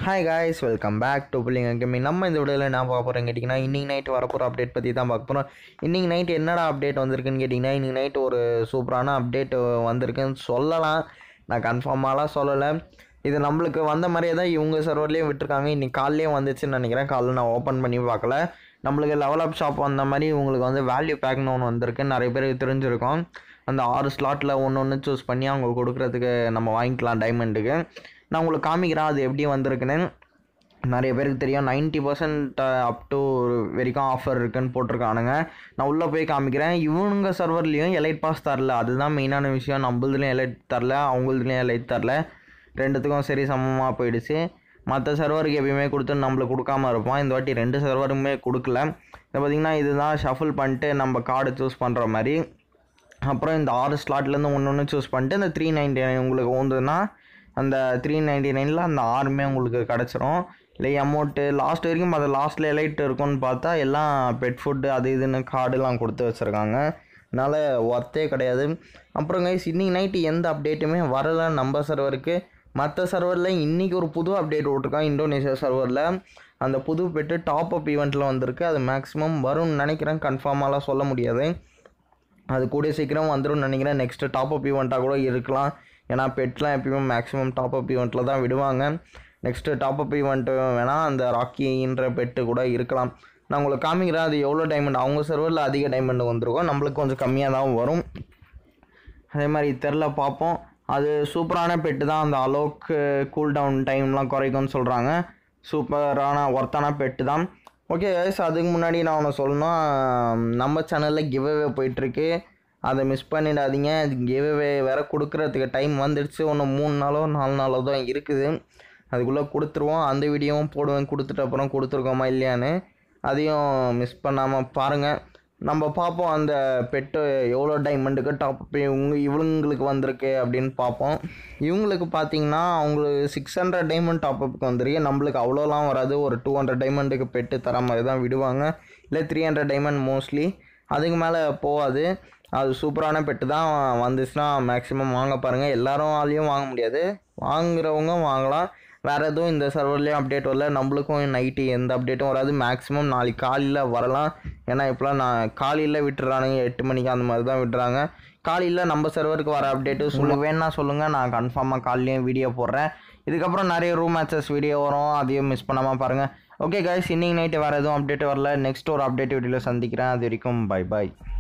Hi guys, welcome back to Pullingo Gaming. நம்ம இந்த வீடியோல என்ன பார்க்க போறோம் கேட்டிங்கன்னா இன்னைக்கு நைட் வரப்போற அப்டேட் பத்தி தான் பார்க்க போறோம். இன்னைக்கு நைட் என்னடா அப்டேட் வந்திருக்குன்னு கேட்டிங்கன்னா இன்னைக்கு நைட் ஒரு சூப்பரான அப்டேட் வந்திருக்குன்னு சொல்லலாம். நான் கன்ஃபார்மாலாம் சொல்லல. இது நம்மளுக்கு வந்த மாதிரியே தான் இவங்க சர்வர்லயே விட்டுருக்காங்க. இன்னைக்கு காலையிலே வந்துச்சுன்னு நினைக்கிறேன். காலைல நான் ஓப்பன் பண்ணி பார்க்கல. நம்மளுக்கு லெவல் அப் ஷாப் வந்த மாதிரி உங்களுக்கு வந்து வேல்யூ பேக்னு ஒன்று வந்திருக்கு. நிறைய பேருக்கு தெரிஞ்சிருக்கும். அந்த 6 ஸ்லாட்டில் ஒன்று சூஸ் பண்ணி அவங்க கொடுக்குறதுக்கு நம்ம வாங்கிக்கலாம் டைமண்டுக்கு. நான் உங்களுக்கு காமிக்கிறேன் அது எப்படி வந்திருக்குன்னு. நிறைய பேருக்கு தெரியும் 90% அப் டு வரைக்கும் ஆஃபர் இருக்குன்னு போட்டிருக்கானுங்க. நான் உள்ளே போய் காமிக்கிறேன். இவனுங்க சர்வர்லேயும் எலைட் பாஸ் தரல. அதுதான் மெயினான விஷயம். நம்மளதுலேயும் எலைட் தரல, அவங்களதுலேயும் எலைட் தரல. ரெண்டுத்துக்கும் சரி சமமாக போயிடுச்சு. மற்ற சர்வருக்கு எப்பயுமே கொடுத்து நம்மளுக்கு கொடுக்காம இருப்போம். இந்த வாட்டி 2 சர்வருமே கொடுக்கல. இதை பார்த்திங்கன்னா இதுதான் ஷஃபில் பண்ணிட்டு நம்ம கார்டு சூஸ் பண்ணுற மாதிரி. அப்புறம் இந்த 6 ஸ்லாட்லேருந்து ஒன்று சூஸ் பண்ணிட்டு இந்த 399 உங்களுக்கு ஓந்துன்னா அந்த 399ல் அந்த 6மே உங்களுக்கு கிடச்சிரும். இல்லை அமௌண்ட்டு லாஸ்ட் வரைக்கும் அது லாஸ்ட்டில் எலைட் இருக்கும்னு பார்த்தா எல்லாம் பெட் ஃபுட்டு அது இதுன்னு கார்டுலாம் கொடுத்து வச்சுருக்காங்க. அதனால் ஒர்த்தே கிடையாது. அப்புறம் கைஸ் இன்னைக்கு நைட்டு எந்த அப்டேட்டுமே வரலை நம்ம சர்வருக்கு. மற்ற சர்வரில் இன்றைக்கி ஒரு புது அப்டேட் விட்ருக்கான் இந்தோனேஷியா சர்வரில். அந்த புது பெட்டு டாப் அப் ஈவெண்ட்டில் வந்திருக்கு. அது மேக்ஸிமம் வரும்னு நினைக்கிறேன். கன்ஃபார்மாலாம் சொல்ல முடியாது. அது கூட சீக்கிரம் வந்துடும் நினைக்கிறேன். நெக்ஸ்ட்டு டாப் அப் ஈவெண்ட்டாக கூட இருக்கலாம். ஏன்னா பெட்லாம் எப்பயுமே மேக்ஸிமம் டாப் அப் ஈவெண்ட்டில் தான் விடுவாங்க. நெக்ஸ்ட்டு டாப் அப் ஈவெண்ட்டு வேணால் அந்த ராக்கின்ற பெட்டு கூட இருக்கலாம். நான் உங்களுக்கு காமிக்கிறேன் அது எவ்வளோ டைமண்ட். அவங்க சர்வரில் அதிக டைமண்ட் வந்துருக்கும், நம்மளுக்கு கொஞ்சம் கம்மியாக தான் வரும். அதே மாதிரி தெரில பார்ப்போம். அது சூப்பரான பெட்டு தான். அந்த அளவுக்கு கூல் டவுன் டைம்லாம் குறைக்கும்னு சொல்கிறாங்க. சூப்பரான ஒர்த்தான பெட்டு தான். ஓகே கைஸ், அதுக்கு முன்னாடி நான் ஒன்று சொல்லணும். நம்ம சேனலில் கிவ்அவே போயிட்டுருக்கு. அதை மிஸ் பண்ணிடாதீங்க. கிவ்அவே வேறு கொடுக்குறதுக்கு டைம் வந்துடுச்சு. ஒன்று 3 நாளோ 4 நாளோ தான் இருக்குது. அதுக்குள்ளே கொடுத்துருவோம். அந்த வீடியோவும் போடுவேன். கொடுத்துட்டு அப்புறம் கொடுத்துருக்கோமா இல்லையான்னு அதையும் மிஸ் பண்ணாமல் பாருங்கள். நம்ம பார்ப்போம் அந்த பெட்டு எவ்வளோ டைமண்டுக்கு டாப் அப் இவங்களுக்கு வந்திருக்கு அப்படின்னு பார்ப்போம். இவங்களுக்கு பார்த்தீங்கன்னா அவங்களுக்கு 600 டைமண்ட் டாப் அப்புக்கு வந்திருக்கு. நம்மளுக்கு அவ்வளோலாம் வராது. ஒரு 200 டைமண்டுக்கு பெட்டு தர மாதிரி தான் விடுவாங்க. இல்லை 300 டைமண்ட் மோஸ்ட்லி. அதுக்கு மேலே போகாது. அது சூப்பரான பெட்டு தான். வந்துச்சுன்னா மேக்ஸிமம் வாங்க பாருங்கள். எல்லாராலையும் வாங்க முடியாது, வாங்குறவங்க வாங்கலாம். வேறு எதுவும் இந்த சர்வர்லேயும் அப்டேட் வரல. நம்மளுக்கும் நைட்டு எந்த அப்டேட்டும் வராது. மேக்ஸிமம் நாளைக்கு காலையில் வரலாம். ஏன்னா இப்போலாம் நான் காலையில் விட்டுறானுங்க. 8 மணிக்கு அந்த மாதிரி தான் விட்டுறாங்க. காலையில் நம்ம சர்வருக்கு வர அப்டேட்டு வேணா சொல்லுங்கள். நான் கன்ஃபார்மாக காலையிலையும் வீடியோ போடுறேன். இதுக்கப்புறம் நிறைய ரூம் மேட்சஸ் வீடியோ வரும். அதையும் மிஸ் பண்ணாமல் பாருங்கள். ஓகே கைஸ், இன்னைக்கு நைட்டு வேறு எதுவும் அப்டேட் வரல. நெக்ஸ்ட் ஒரு அப்டேட் வீடியோவில் சந்திக்கிறேன். அது வரைக்கும் பை பாய்.